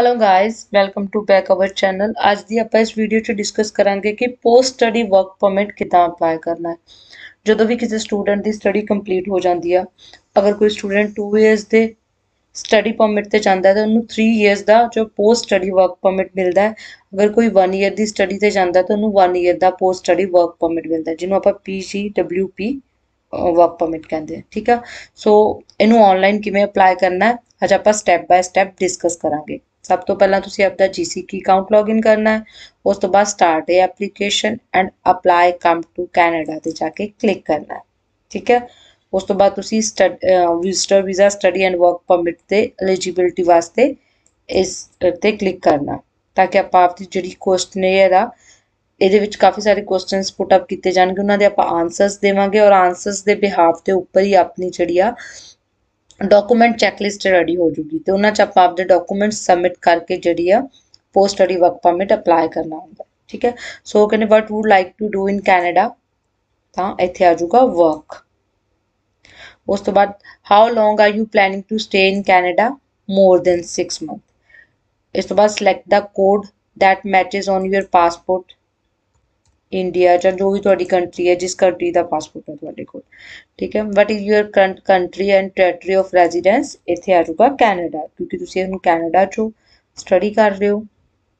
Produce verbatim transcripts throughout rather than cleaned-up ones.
Hello guys welcome to back our channel. आज दी ਆਪਾਂ ਇਸ ਵੀਡੀਓ 'ਚ ਡਿਸਕਸ ਕਰਾਂਗੇ ਕਿ ਪੋਸਟ ਸਟੱਡੀ ਵਰਕ ਪਰਮਿਟ ਕਿੱਦਾਂ ਅਪਲਾਈ ਕਰਨਾ ਹੈ। ਜਦੋਂ ਵੀ ਕਿਸੇ ਸਟੂਡੈਂਟ ਦੀ ਸਟੱਡੀ ਕੰਪਲੀਟ ਹੋ ਜਾਂਦੀ ਆ, ਅਗਰ ਕੋਈ ਸਟੂਡੈਂਟ टू ਇਅਰਸ ਦੇ ਸਟੱਡੀ ਪਰਮਿਟ ਤੇ ਜਾਂਦਾ ਹੈ ਤਾਂ ਉਹਨੂੰ थ्री ਇਅਰਸ ਦਾ ਜੋ ਪੋਸਟ ਸਟੱਡੀ ਵਰਕ ਪਰਮਿਟ ਮਿਲਦਾ ਹੈ। ਅਗਰ ਕੋਈ वन ਈਅਰ ਦੀ ਸਟੱਡੀ ਤੇ ਜਾਂਦਾ ਤਾਂ ਉਹਨੂੰ वन ਈਅਰ ਦਾ ਪੋਸਟ ਸਟੱਡੀ ਵਰਕ ਪਰਮਿਟ ਮਿਲਦਾ ਹੈ, ਜਿਹਨੂੰ ਆਪਾਂ ਪੀ ਜੀ ਡਬਲਿਊ ਪੀ ਵਰਕ ਪਰਮਿਟ ਕਹਿੰਦੇ ਆ। ਠੀਕ ਆ, ਸੋ ਇਹਨੂੰ ਆਨਲਾਈਨ ਕਿਵੇਂ ਅਪਲਾਈ ਕਰਨਾ ਹੈ ਅੱਜ ਆਪਾਂ ਸਟੈਪ ਬਾय ਸਟੈਪ ਡਿਸਕਸ ਕਰਾਂਗੇ। सब तो पहला तुसी आपका जी सी की अकाउंट लॉगिन करना है, उस तो बाद start a application and apply come to Canada ते जाके क्लिक करना है। ठीक है, उस तो बाद तुसी visitor visa study and work permit ते एलिजिबिलिटी वास्ते इस ते क्लिक करना ताकि आप आपकी जिहड़ी क्वेश्चनेयर आ ਇਹਦੇ ਵਿੱਚ ਕਾਫੀ ਸਾਰੇ ਕੁਐਸਚਨਸ ਪੁੱਟ ਅਪ ਕੀਤੇ ਜਾਣਗੇ, ਉਹਨਾਂ ਦੇ ਆਪਾਂ ਆਨਸਰਸ ਦੇਵਾਂਗੇ ਔਰ ਆਨਸਰਸ ਦੇ ਬਿਹਾਫ ਦੇ ਉੱਪਰ ਹੀ ਆਪਣੀ ਜਿਹੜੀ ਆ ਡਾਕੂਮੈਂਟ ਚੈੱਕਲਿਸਟ ਰੈਡੀ ਹੋ ਜੂਗੀ ਤੇ ਉਹਨਾਂ 'ਚ ਆਪਾਂ ਆਪਦੇ ਡਾਕੂਮੈਂਟ ਸਬਮਿਟ ਕਰਕੇ ਜਿਹੜੀ ਆ post study work permit apply ਕਰਨਾ ਹੁੰਦਾ। ਠੀਕ ਹੈ, ਸੋ ਕਹਿੰਦੇ what would like to do in Canada, ਤਾਂ ਇੱਥੇ ਆ ਜਾਊਗਾ ਵਰਕ। ਉਸ ਤੋਂ ਬਾਅਦ how long are you planning to stay in Canada, more than six month. ਇਸ ਤੋਂ ਬਾਅਦ select the code that matches on your passport India ਜਾਂ ਜੋ ਵੀ ਤੁਹਾਡੀ ਕੰਟਰੀ ਹੈ, ਜਿਸ ਕੰਟਰੀ ਦਾ ਪਾਸਪੋਰਟ ਹੈ ਤੁਹਾਡੇ ਕੋਲ। ਠੀਕ ਹੈ, what is your current country and territory of residence, ਇੱਥੇ ਆ ਜਾਊਗਾ ਕੈਨੇਡਾ ਕਿਉਂਕਿ ਤੁਸੀਂ ਇਹਨੂੰ ਕੈਨੇਡਾ 'ਚੋਂ ਸਟੱਡੀ ਕਰ ਰਹੇ ਹੋ।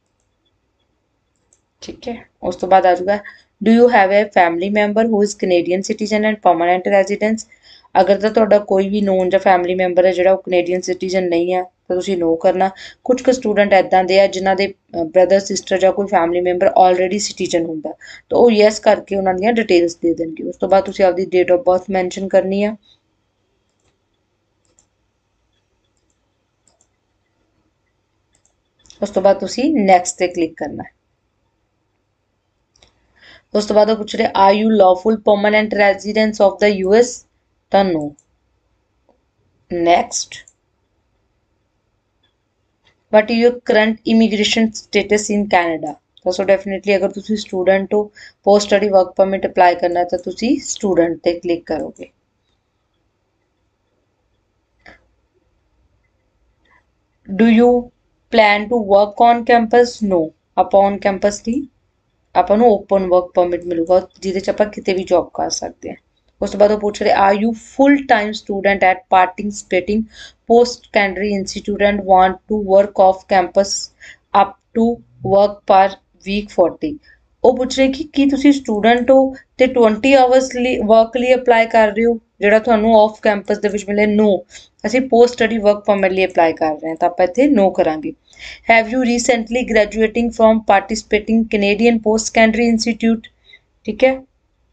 ਠੀਕ ਹੈ, ਉਸ ਤੋਂ ਬਾਅਦ ਆ ਜਾਊਗਾ do you have a family member who is Canadian citizen and permanent residence. ਅਗਰ ਤਾਂ ਤੁਹਾਡਾ ਕੋਈ ਵੀ ਨੋਨ ਜਾਂ ਫੈਮਿਲੀ ਮੈਂਬਰ ਹੈ ਜਿਹੜਾ ਉਹ ਕੈਨੇਡੀਅਨ ਸਿਟੀਜ਼ਨ ਨਹੀਂ ਹੈ ਤਾਂ ਤੁਸੀਂ ਨੋ ਕਰਨਾ। ਕੁਝ ਕੁ ਸਟੂਡੈਂਟ ਇੱਦਾਂ ਦੇ ਆ ਜਿਨ੍ਹਾਂ ਦੇ ਬ੍ਰਦਰ ਸਿਸਟਰ ਜਾਂ ਕੋਈ ਫੈਮਿਲੀ ਮੈਂਬਰ ਆਲਰੇਡੀ ਸਿਟੀਜ਼ਨ ਹੁੰਦਾ ਤਾਂ ਉਹ ਯੈਸ ਕਰਕੇ ਉਹਨਾਂ ਦੀਆਂ ਡਿਟੇਲਸ ਦੇ ਦੇਣਗੇ। ਉਸ ਤੋਂ ਬਾਅਦ ਤੁਸੀਂ ਆਪਦੀ ਡੇਟ ਆਫ ਬਰਥ ਮੈਂਸ਼ਨ ਕਰਨੀ ਆ। ਉਸ ਤੋਂ ਬਾਅਦ ਤੁਸੀਂ ਨੈਕਸਟ ਤੇ ਕਲਿੱਕ ਕਰਨਾ। ਉਸ ਤੋਂ ਬਾਅਦ ਉਹ ਪੁੱਛ ਰਹੇ are you lawful permanent residents of the U S, ਤਾਂ no। Next what is your current immigration status in Canada, ਤਾਂ ਸੋ ਡੈਫੀਨੇਟਲੀ ਅਗਰ ਤੁਸੀਂ ਸਟੂਡੈਂਟ ਹੋ post study work permit apply ਕਰਨਾ ਤਾਂ ਤੁਸੀਂ ਸਟੂਡੈਂਟ ਤੇ ਕਲਿੱਕ ਕਰੋਗੇ। Do you plan to work on campus, no. ਆਪਾਂ ਔਨ ਕੈਂਪਸ ਦੀ ਆਪਾਂ ਨੂੰ ਓਪਨ ਵਰਕ ਪਰਮਿਟ ਮਿਲੂਗਾ ਜਿਹਦੇ 'ਚ ਆਪਾਂ ਕਿਤੇ ਵੀ ਜੌਬ ਕਰ ਸਕਦੇ ਹਾਂ। ਉਸ ਤੋਂ ਬਾਅਦ ਉਹ ਪੁੱਛ ਰਹੇ are you full time student at participating post secondary institute and want to work off campus up to work per week forty. ਉਹ ਪੁੱਛ ਰਹੇ ਕਿ ਕੀ ਤੁਸੀਂ ਸਟੂਡੈਂਟ ਹੋ ਤੇ ट्वेंटी ਆਵਰਸ ਲਈ ਵਰਕ ਲਈ ਅਪਲਾਈ ਕਰ ਰਹੇ ਹੋ ਜਿਹੜਾ ਤੁਹਾਨੂੰ ਆਫ ਕੈਂਪਸ ਦੇ ਵਿੱਚ ਮਿਲੇ। ਨੋ, ਅਸੀਂ ਪੋਸਟ ਸਟੱਡੀ ਵਰਕ ਪਰਮਿਟ ਲਈ ਅਪਲਾਈ ਕਰ ਰਹੇ ਹਾਂ ਤਾਂ ਆਪਾਂ ਇੱਥੇ ਨੋ ਕਰਾਂਗੇ। Have you recently graduating from participating Canadian post secondary institute. ਠੀਕ ਹੈ,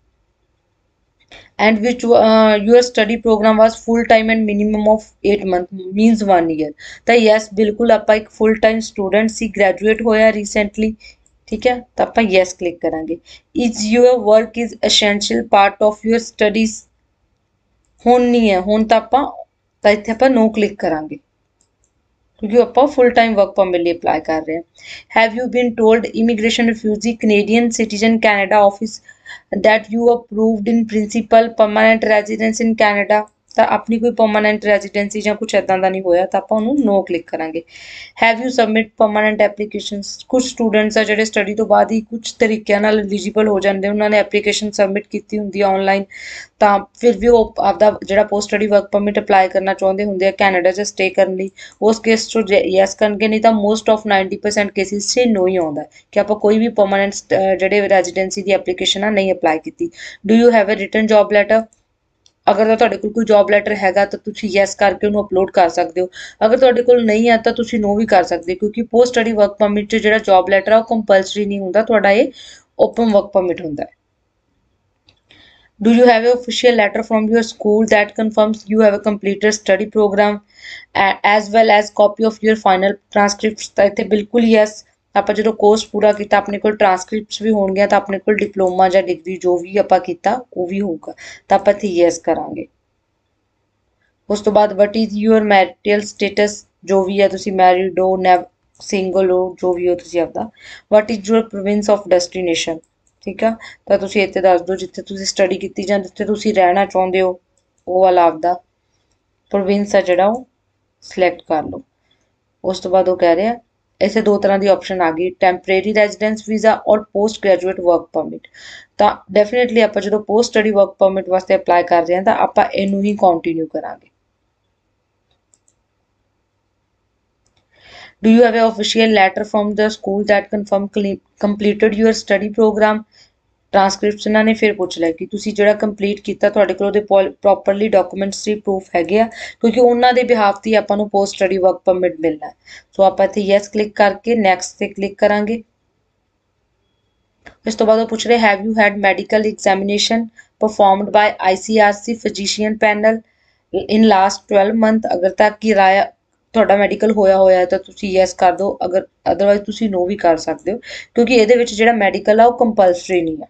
and which uh, your study program was full time and minimum of eight month means one year, ਤਾਂ yes ਬਿਲਕੁਲ ਆਪਾਂ ਇੱਕ full time student ਸੀ, graduate ਹੋਇਆ recently। ਠੀਕ ਹੈ, ਤਾਂ ਆਪਾਂ yes click ਕਰਾਂਗੇ। is your work is essential part of your studies, ਹੁਣ ਨਹੀਂ ਹੈ, ਹੁਣ ਤਾਂ ਆਪਾਂ ਤਾਂ ਇੱਥੇ ਆਪਾਂ no click ਕਰਾਂਗੇ ਕਿਉਂਕਿ ਆਪਾਂ full time work permit ਲਈ ਅਪਲਾਈ ਕਰ ਰਹੇ ਹਾਂ। have you been told immigration refugee Canadian citizen Canada office that you approved in principle permanent residence in Canada, ਤਾਂ ਆਪਣੀ ਕੋਈ ਪਰਮਾਨੈਂਟ ਰੈਜ਼ੀਡੈਂਸੀ ਜਾਂ ਕੁਛ ਇੱਦਾਂ ਦਾ ਨਹੀਂ ਹੋਇਆ ਤਾਂ ਆਪਾਂ ਉਹਨੂੰ ਨੋ ਕਲਿੱਕ ਕਰਾਂਗੇ। Have you submit permanent applications, ਕੁਛ ਸਟੂਡੈਂਟਸ ਆ ਜਿਹੜੇ ਸਟੱਡੀ ਤੋਂ ਬਾਅਦ ਹੀ ਕੁਛ ਤਰੀਕਿਆਂ ਨਾਲ ਐਲੀਜੀਬਲ ਹੋ ਜਾਂਦੇ, ਉਹਨਾਂ ਨੇ ਐਪਲੀਕੇਸ਼ਨ ਸਬਮਿਟ ਕੀਤੀ ਹੁੰਦੀ ਆ ਆਨਲਾਈਨ, ਤਾਂ ਫਿਰ ਵੀ ਉਹ ਆਪਦਾ ਜਿਹੜਾ post study work permit apply ਕਰਨਾ ਚਾਹੁੰਦੇ ਹੁੰਦੇ ਆ ਕੈਨੇਡਾ 'ਚ ਸਟੇ ਕਰਨ ਲਈ, ਉਸ ਕੇਸ 'ਚ ਯੈਸ ਕਰਨਗੇ, ਨਹੀਂ ਤਾਂ most of ninety percent cases 'ਚ ਨੋ ਹੀ ਆਉਂਦਾ ਕਿ ਆਪਾਂ ਕੋਈ ਵੀ ਪਰਮਾਨੈਂਟ ਜਿਹੜੇ ਰੈਜ਼ੀਡੈਂਸੀ ਦੀ ਐਪਲੀਕੇਸ਼ਨ ਆ ਨਹੀਂ ਅਪਲਾਈ ਕੀਤੀ। Do you have a written job letter, ਅਗਰ ਤਾਂ ਤੁਹਾਡੇ ਕੋਲ ਕੋਈ ਜੋਬ ਲੈਟਰ ਹੈਗਾ ਤਾਂ ਤੁਸੀਂ ਯੈਸ ਕਰਕੇ ਉਹਨੂੰ ਅਪਲੋਡ ਕਰ ਸਕਦੇ ਹੋ। ਅਗਰ ਤੁਹਾਡੇ ਕੋਲ ਨਹੀਂ ਹੈ ਤਾਂ ਤੁਸੀਂ ਨੋ ਵੀ ਕਰ ਸਕਦੇ ਕਿਉਂਕਿ ਪੋਸਟ ਸਟੱਡੀ ਵਰਕ ਪਰਮਿਟ 'ਚ ਜਿਹੜਾ ਜੋਬ ਲੈਟਰ ਆ ਉਹ ਕੰਪਲਸਰੀ ਨਹੀਂ ਹੁੰਦਾ, ਤੁਹਾਡਾ ਇਹ ਓਪਨ ਵਰਕ ਪਰਮਿਟ ਹੁੰਦਾ ਹੈ। Do you have an official letter from your school that confirms you have a completed study program as well as copy of your final transcripts, ਤਾਂ ਇੱਥੇ ਬਿਲਕੁਲ ਯੈਸ। ਆਪਾਂ ਜਦੋਂ ਕੋਰਸ ਪੂਰਾ ਕੀਤਾ ਆਪਣੇ ਕੋਲ ਟਰਾਂਸਕ੍ਰਿਪਟਸ ਵੀ ਹੋਣਗੀਆਂ ਤਾਂ ਆਪਣੇ ਕੋਲ ਡਿਪਲੋਮਾ ਜਾਂ ਡਿਗਰੀ ਜੋ ਵੀ ਆਪਾਂ ਕੀਤਾ ਉਹ ਵੀ ਹੋਊਗਾ ਤਾਂ ਆਪਾਂ ਇੱਥੇ ਯੈਸ ਕਰਾਂਗੇ। ਉਸ ਤੋਂ ਬਾਅਦ what is your marital status, ਜੋ ਵੀ ਹੈ ਤੁਸੀਂ ਮੈਰਿਡ ਹੋ, ਨੈਵ ਸਿੰਗਲ ਹੋ, ਜੋ ਵੀ ਹੋ ਤੁਸੀਂ ਆਪਦਾ। What is your province of destination, ਠੀਕ ਆ, ਤਾਂ ਤੁਸੀਂ ਇੱਥੇ ਦੱਸ ਦਿਓ ਜਿੱਥੇ ਤੁਸੀਂ ਸਟੱਡੀ ਕੀਤੀ ਜਾਂ ਜਿੱਥੇ ਤੁਸੀਂ ਰਹਿਣਾ ਚਾਹੁੰਦੇ ਹੋ ਉਹ ਵਾਲਾ ਆਪਦਾ ਪ੍ਰੋਵਿੰਸ ਆ ਜਿਹੜਾ ਉਹ ਸਿਲੈਕਟ ਕਰ ਲਓ। ਉਸ ਤੋਂ ਬਾਅਦ ਉਹ ਕਹਿ ਰਿਹਾ इसे दो तरह की ऑप्शन आ गई, टैंपरेरी रेजिडेंस वीज़ा और पोस्ट ग्रेजुएट वर्क परमिट। तो डेफिनेटली आप जो पोस्ट स्टडी वर्क परमिट वास्ते अप्लाई कर रहे हैं तो आप इनू ही कंटिन्यू करांगे। Do you have an official letter from the school that confirm completed your study program? ਟ੍ਰਾਂਸਕ੍ਰਿਪਸ਼ਨਾਂ ਨੇ ਫਿਰ ਪੁੱਛ ਲਿਆ ਕਿ ਤੁਸੀਂ ਜਿਹੜਾ ਕੰਪਲੀਟ ਕੀਤਾ ਤੁਹਾਡੇ ਕੋਲ ਉਹਦੇ ਪ੍ਰੋਪਰਲੀ ਡਾਕੂਮੈਂਟਸ ਦੀ ਪ੍ਰੂਫ ਹੈਗੇ ਆ, ਕਿਉਂਕਿ ਉਹਨਾਂ ਦੇ ਬਿਹਾਫ ਤੇ ਆਪਾਂ ਨੂੰ ਪੋਸਟ ਸਟੱਡੀ ਵਰਕ ਪਰਮਿਟ ਮਿਲਣਾ ਹੈ। ਸੋ ਆਪਾਂ ਇੱਥੇ ਯੈਸ ਕਲਿੱਕ ਕਰਕੇ ਨੈਕਸਟ ਤੇ ਕਲਿੱਕ ਕਰਾਂਗੇ। ਇਸ ਤੋਂ ਬਾਅਦ ਉਹ ਪੁੱਛ ਰਹੇ have you had medical examination performed by ICRC physician panel in last twelve month. ਅਗਰ ਤਾਂ ਕਿਰਾਇਆ ਤੁਹਾਡਾ ਮੈਡੀਕਲ ਹੋਇਆ ਹੋਇਆ ਤਾਂ ਤੁਸੀਂ ਯੈਸ ਕਰ ਦਿਓ, ਅਗਰ ਅਦਰਵਾਈਜ਼ ਤੁਸੀਂ ਨੋ ਵੀ ਕਰ ਸਕਦੇ ਹੋ, ਕਿਉਂਕਿ ਇਹਦੇ ਵਿੱਚ ਜਿਹੜਾ ਮੈਡੀਕਲ ਆ ਉਹ ਕੰਪਲਸਰੀ ਨਹੀਂ ਆ।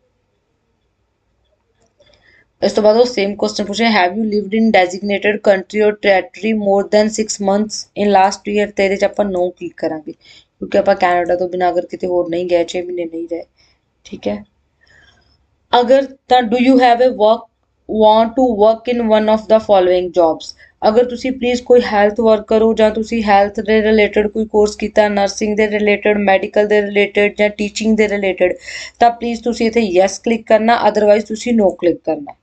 ਇਸ ਤੋਂ ਬਾਅਦ ਉਹ ਸੇਮ ਕੁਐਸਚਨ ਪੁੱਛਿਆ have you lived in designated country or territory more than six months in last year. ਤੇ ਇਹਦੇ 'ਚ ਆਪਾਂ ਨੋ ਕਲਿੱਕ ਕਰਾਂਗੇ, ਕਿਉਂਕਿ ਆਪਾਂ ਕੈਨੇਡਾ ਤੋਂ ਬਿਨਾਂ ਅਗਰ ਕਿਤੇ ਹੋਰ ਨਹੀਂ ਗਏ, ਛੇ ਮਹੀਨੇ ਨਹੀਂ ਰਹੇ, ਠੀਕ ਹੈ। ਅਗਰ ਤਾਂ do you have a work want to work in one of the following jobs. ਅਗਰ ਤੁਸੀਂ ਪਲੀਜ਼ ਕੋਈ ਹੈਲਥ ਵਰਕਰ ਹੋ ਜਾਂ ਤੁਸੀਂ ਹੈਲਥ ਦੇ ਰਿਲੇਟਡ ਕੋਈ ਕੋਰਸ ਕੀਤਾ, ਨਰਸਿੰਗ ਦੇ ਰਿਲੇਟਡ, ਮੈਡੀਕਲ ਦੇ ਰਿਲੇਟਡ ਜਾਂ ਟੀਚਿੰਗ ਦੇ ਰਿਲੇਟਡ, ਤਾਂ ਪਲੀਜ਼ ਤੁਸੀਂ ਇੱਥੇ ਯੈਸ ਕਲਿੱਕ ਕਰਨਾ, ਅਦਰਵਾਈਜ਼ ਤੁਸੀਂ ਨੋ ਕਲਿੱਕ ਕਰਨਾ।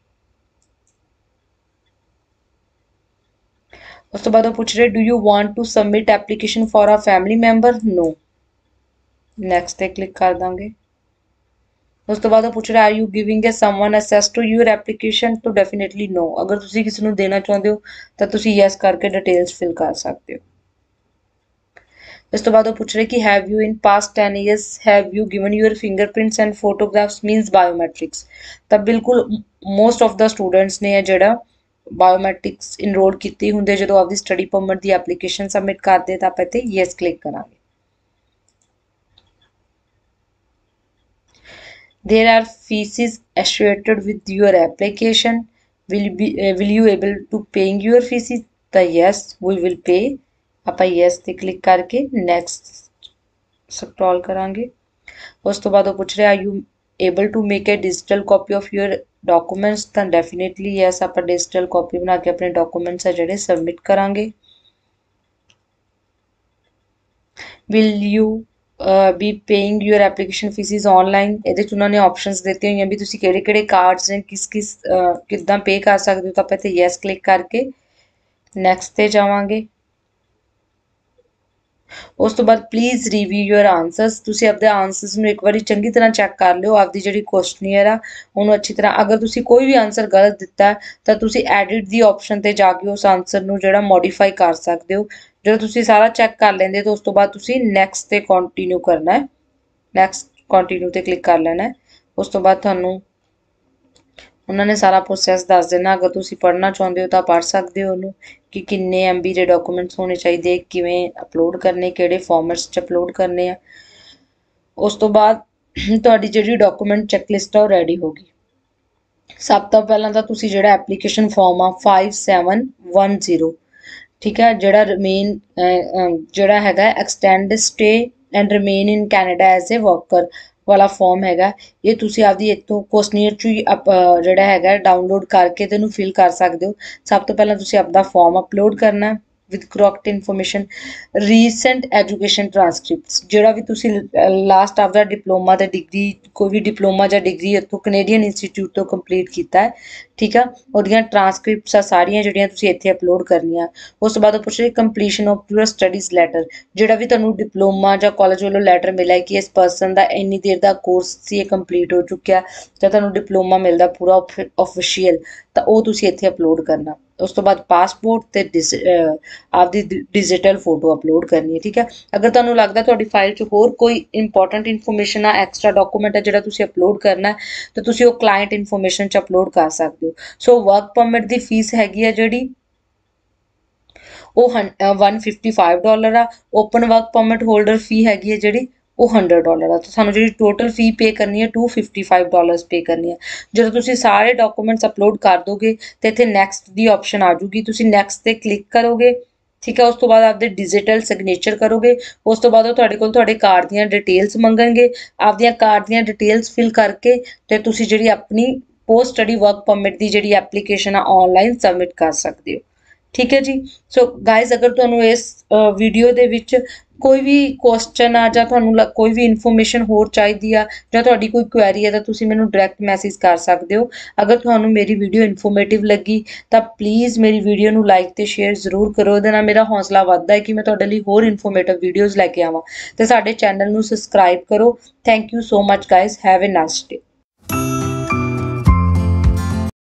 ਉਸ ਤੋਂ ਬਾਅਦ ਉਹ ਪੁੱਛ ਰਹੇ do you want to submit application for a family member. No, next ਤੇ ਕਲਿੱਕ ਕਰ ਦਾਂਗੇ। ਉਸ ਤੋਂ ਬਾਅਦ ਉਹ ਪੁੱਛ ਰਿਹਾ are you giving a someone access to your application. ਤੋਂ ਡੈਫੀਨੇਟਲੀ ਨੋ। ਅਗਰ ਤੁਸੀਂ ਕਿਸੇ ਨੂੰ ਦੇਣਾ ਚਾਹੁੰਦੇ ਹੋ ਤਾਂ ਤੁਸੀਂ ਯੈਸ ਕਰਕੇ ਡਿਟੇਲਸ ਫਿਲ ਕਰ ਸਕਦੇ ਹੋ। ਇਸ ਤੋਂ ਬਾਅਦ ਉਹ ਪੁੱਛ ਰਹੇ ਕਿ have you in past ten years have you given your fingerprints and photographs means biometrics. ਤਾਂ ਬਿਲਕੁਲ ਮੋਸਟ ਆਫ ਦਾ ਸਟੂਡੈਂਟਸ ਨੇ ਜਿਹੜਾ ਬਾਇਓਮੈਟ੍ਰਿਕਸ ਇਨਰੋਲ ਕੀਤੀ ਹੁੰਦੇ ਜਦੋਂ ਆਪਦੀ ਸਟੱਡੀ ਪਰਮਿਟ ਦੀ ਐਪਲੀਕੇਸ਼ਨ ਸਬਮਿਟ ਕਰਦੇ ਤਾਂ ਆਪਾਂ ਇੱਥੇ ਯੈਸ ਕਲਿੱਕ ਕਰਾਂਗੇ। There are fees associated with your application. Will be uh, will you able to paying your fees? ਤਾਂ yes we will pay। ਆਪਾਂ yes ਤੇ ਕਲਿੱਕ ਕਰਕੇ next ਸਕਰੋਲ ਕਰਾਂਗੇ। ਉਸ ਤੋਂ ਬਾਅਦ ਉਹ ਪੁੱਛ ਰਿਹਾ are you able to make a digital copy of your documents। ਤਾਂ definitely yes ਆਪਾਂ digital copy ਬਣਾ ਕੇ ਆਪਣੇ documents ਆ ਜਿਹੜੇ submit ਕਰਾਂਗੇ। Will you be paying your application fees online. ਇਹਦੇ 'ਚ ਉਹਨਾਂ ਨੇ ਆਪਸ਼ਨਸ ਦਿੱਤੀਆਂ ਹੋਈਆਂ ਵੀ ਤੁਸੀਂ ਕਿਹੜੇ ਕਿਹੜੇ ਕਾਰਡਸ ਨੇ ਕਿਸ ਕਿਸ ਕਿੱਦਾਂ ਪੇ ਕਰ ਸਕਦੇ ਹੋ। ਤਾਂ ਆਪਾਂ ਇੱਥੇ ਯੈਸ ਕਲਿੱਕ ਕਰਕੇ ਨੈਕਸਟ ਤੇ ਜਾਵਾਂਗੇ। ਉਸ ਤੋਂ ਬਾਅਦ ਪਲੀਜ਼ ਰਿਵਿਊ ਯੂਰ ਆਨਸਰਸ। ਤੁਸੀਂ ਆਪਦੇ ਆਨਸਰਸ ਨੂੰ ਇੱਕ ਵਾਰੀ ਚੰਗੀ ਤਰ੍ਹਾਂ ਚੈੱਕ ਕਰ ਲਿਓ, ਆਪਦੀ ਜਿਹੜੀ ਕੁਐਸਚਨੀਅਰ ਆ ਉਹਨੂੰ ਅੱਛੀ ਤਰ੍ਹਾਂ। ਅਗਰ ਤੁਸੀਂ ਕੋਈ ਵੀ ਆਨਸਰ ਗਲਤ ਦਿੱਤਾ ਤਾਂ ਤੁਸੀਂ ਐਡਿਟ ਦੀ ਆਪਸ਼ਨ ਤੇ ਜਾ ਕੇ ਉਸ ਆਨਸਰ ਨੂੰ ਜਿਹੜਾ ਮੋਡੀਫਾਈ ਕਰ ਸਕਦੇ ਹੋ। ਜਦੋਂ ਤੁਸੀਂ ਸਾਰਾ ਚੈੱਕ ਕਰ ਲੈਂਦੇ ਤਾਂ ਉਸ ਤੋਂ ਬਾਅਦ ਤੁਸੀਂ ਨੈਕਸਟ ਤੇ ਕੰਟੀਨਿਊ ਕਰਨਾ ਹੈ। ਨੈਕਸਟ ਕੰਟੀਨਿਊ ਤੇ ਕਲਿੱਕ ਕਰ ਲੈਣਾ ਹੈ। ਉਸ ਤੋਂ ਬਾਅਦ ਤੁਹਾਨੂੰ ਉਹਨਾਂ ਨੇ ਸਾਰਾ ਪ੍ਰੋਸੈਸ ਦੱਸ ਦੇਣਾ। ਅਗਰ ਤੁਸੀਂ ਪੜ੍ਹਨਾ ਚਾਹੁੰਦੇ ਹੋ ਤਾਂ ਪੜ੍ਹ ਸਕਦੇ ਹੋ ਉਹਨੂੰ ਕਿ ਕਿੰਨੇ ਐਮ ਬੀ ਦੇ ਡਾਕੂਮੈਂਟਸ ਹੋਣੇ ਚਾਹੀਦੇ, ਕਿਵੇਂ ਅਪਲੋਡ ਕਰਨੇ, ਕਿਹੜੇ ਫਾਰਮੈਟਸ 'ਚ ਅਪਲੋਡ ਕਰਨੇ ਆ। ਉਸ ਤੋਂ ਬਾਅਦ ਤੁਹਾਡੀ ਜਿਹੜੀ ਡਾਕੂਮੈਂਟ ਚੈੱਕਲਿਸਟ ਆ ਉਹ ਰੈਡੀ ਹੋ ਗਈ। ਸਭ ਤੋਂ ਪਹਿਲਾਂ ਤਾਂ ਤੁਸੀਂ ਜਿਹੜਾ ਐਪਲੀਕੇਸ਼ਨ ਫਾਰਮ ਆ ਫਾਈਵ ਸੈਵਨ ਵਨ ਜ਼ੀਰੋ, ਠੀਕ ਹੈ, ਜਿਹੜਾ ਰਿਮੇਨ ਜਿਹੜਾ ਹੈਗਾ extend stay and remain in Canada as a worker ਵਾਲਾ ਫਾਰਮ ਹੈਗਾ। ਇਹ ਤੁਸੀਂ ਆਪਦੀ ਇੱਥੋਂ ਕੁਐਸਚਨੀਅਰ 'ਚ ਹੀ ਜਿਹੜਾ ਹੈਗਾ ਡਾਊਨਲੋਡ ਕਰਕੇ ਤੇ ਇਹਨੂੰ ਫਿਲ ਕਰ ਸਕਦੇ ਹੋ। ਸਭ ਤੋਂ ਪਹਿਲਾਂ ਤੁਸੀਂ ਆਪਦਾ ਫਾਰਮ ਅਪਲੋਡ ਕਰਨਾ with correct information. Recent education transcripts, ਜਿਹੜਾ ਵੀ ਤੁਸੀਂ ਲਾਸਟ ਆਪਦਾ ਡਿਪਲੋਮਾ ਤੇ ਡਿਗਰੀ ਕੋਈ ਵੀ ਡਿਪਲੋਮਾ ਜਾਂ ਡਿਗਰੀ ਇੱਥੋਂ ਕੈਨੇਡੀਅਨ ਇੰਸਟੀਚਿਊਟ ਤੋਂ ਕੰਪਲੀਟ ਕੀਤਾ ਹੈ, ਠੀਕ ਆ, ਉਹਦੀਆਂ ਟ੍ਰਾਂਸਕ੍ਰਿਪਟਸ ਆ ਸਾਰੀਆਂ ਜਿਹੜੀਆਂ ਤੁਸੀਂ ਇੱਥੇ ਅਪਲੋਡ ਕਰਨੀਆਂ। ਉਸ ਤੋਂ ਬਾਅਦ ਉਹ ਪੁੱਛ ਰਹੇ completion of your studies letter, ਜਿਹੜਾ ਵੀ ਤੁਹਾਨੂੰ ਡਿਪਲੋਮਾ ਜਾਂ ਕਾਲਜ ਵੱਲੋਂ ਲੈਟਰ ਮਿਲਿਆ ਕਿ ਇਸ ਪਰਸਨ ਦਾ ਇੰਨੀ ਦੇਰ ਦਾ ਕੋਰਸ ਸੀ ਇਹ ਕੰਪਲੀਟ ਹੋ ਚੁੱਕਿਆ ਜਾਂ ਤੁਹਾਨੂੰ ਡਿਪਲੋਮਾ ਮਿਲਦਾ ਪੂਰਾ ਆਫੀਸ਼ੀਅਲ, ਤਾਂ ਉਹ ਤੁਸੀਂ ਇੱਥੇ ਅਪਲੋਡ ਕਰਨਾ। ਉਸ ਤੋਂ ਬਾਅਦ ਪਾਸਪੋਰਟ ਤੇ ਆਪਦੀ ਡਿਜੀਟਲ ਫੋਟੋ ਅਪਲੋਡ ਕਰਨੀ ਹੈ, ਠੀਕ ਹੈ। ਅਗਰ ਤੁਹਾਨੂੰ ਲੱਗਦਾ ਤੁਹਾਡੀ ਫਾਈਲ 'ਚ ਹੋਰ ਕੋਈ ਇੰਪੋਰਟੈਂਟ ਇਨਫੋਰਮੇਸ਼ਨ ਆ, ਐਕਸਟਰਾ ਡਾਕੂਮੈਂਟ ਆ ਜਿਹੜਾ ਤੁਸੀਂ ਅਪਲੋਡ ਕਰਨਾ ਤਾਂ ਤੁਸੀਂ ਉਹ ਕਲਾਇੰਟ ਇਨਫੋਰਮੇਸ਼ਨ 'ਚ ਅਪਲੋਡ ਕਰ ਸਕਦੇ ਹੋ। ਸੋ ਵਰਕ ਪਰਮਿਟ ਦੀ ਫੀਸ ਹੈਗੀ ਆ ਜਿਹੜੀ ਉਹ ਵਨ ਫਿਫਟੀ ਫਾਈਵ ਡਾਲਰ ਆ। Open work permit holder fee ਹੈਗੀ ਹੈ ਜਿਹੜੀ ਉਹ ਹੰਡਰਡ ਡਾਲਰ ਆ। ਤਾਂ ਸਾਨੂੰ ਜਿਹੜੀ ਟੋਟਲ ਫੀ ਪੇ ਕਰਨੀ ਹੈ two fifty five dollars pay ਕਰਨੀ ਹੈ। ਜਦੋਂ ਤੁਸੀਂ ਸਾਰੇ ਡਾਕੂਮੈਂਟਸ ਅਪਲੋਡ ਕਰ ਦੋਗੇ ਤਾਂ ਇੱਥੇ ਨੈਕਸਟ ਦੀ ਆਪਸ਼ਨ ਆ ਜੂਗੀ, ਤੁਸੀਂ ਨੈਕਸਟ ਤੇ ਕਲਿੱਕ ਕਰੋਗੇ, ਠੀਕ ਹੈ। ਉਸ ਤੋਂ ਬਾਅਦ ਆਪਦੇ ਡਿਜੀਟਲ ਸਿਗਨੇਚਰ ਕਰੋਗੇ। ਉਸ ਤੋਂ ਬਾਅਦ ਉਹ ਤੁਹਾਡੇ ਕੋਲ ਤੁਹਾਡੇ ਕਾਰਡ ਦੀਆਂ ਡਿਟੇਲਸ ਮੰਗਣਗੇ। ਆਪਦੀਆਂ ਕਾਰਡ ਦੀਆਂ ਡਿਟੇਲਸ ਫਿਲ ਕਰਕੇ ਤੇ ਤੁਸੀਂ ਜਿਹੜੀ ਆਪਣੀ ਪੋਸਟ ਸਟੱਡੀ ਵਰਕ ਪਰਮਿਟ ਦੀ ਜਿਹੜੀ ਐਪਲੀਕੇਸ਼ਨ ਆ ਆਨਲਾਈਨ ਸਬਮਿਟ ਕਰ ਸਕਦੇ ਹੋ, ठीक है जी। सो गाइज अगर तुहानू इस वीडियो दे विच कोई भी क्वेश्चन आ जां तुहानू ल- कोई भी इन्फॉर्मेशन होर चाहिदी आ जां तुहाडी कोई क्वेरी है तां तुसीं मैनू डायरैक्ट मैसेज कर सकदे हो। अगर तुहानू मेरी वीडियो इन्फॉर्मेटिव लगी तां प्लीज़ मेरी वीडियो नू लाइक ते शेयर जरूर करो। ਉਹਦੇ ਨਾਲ मेरा हौसला ਵੱਧਦਾ है कि मैं ਤੁਹਾਡੇ ਲਈ ਹੋਰ ਇਨਫੋਰਮੇਟਿਵ ਵੀਡੀਓਜ਼ ਲੈ ਕੇ ਆਵਾਂ ਤੇ ਸਾਡੇ ਚੈਨਲ ਨੂੰ ਸਬਸਕ੍ਰਾਈਬ ਕਰੋ। Thank you so much guys, have a nice day.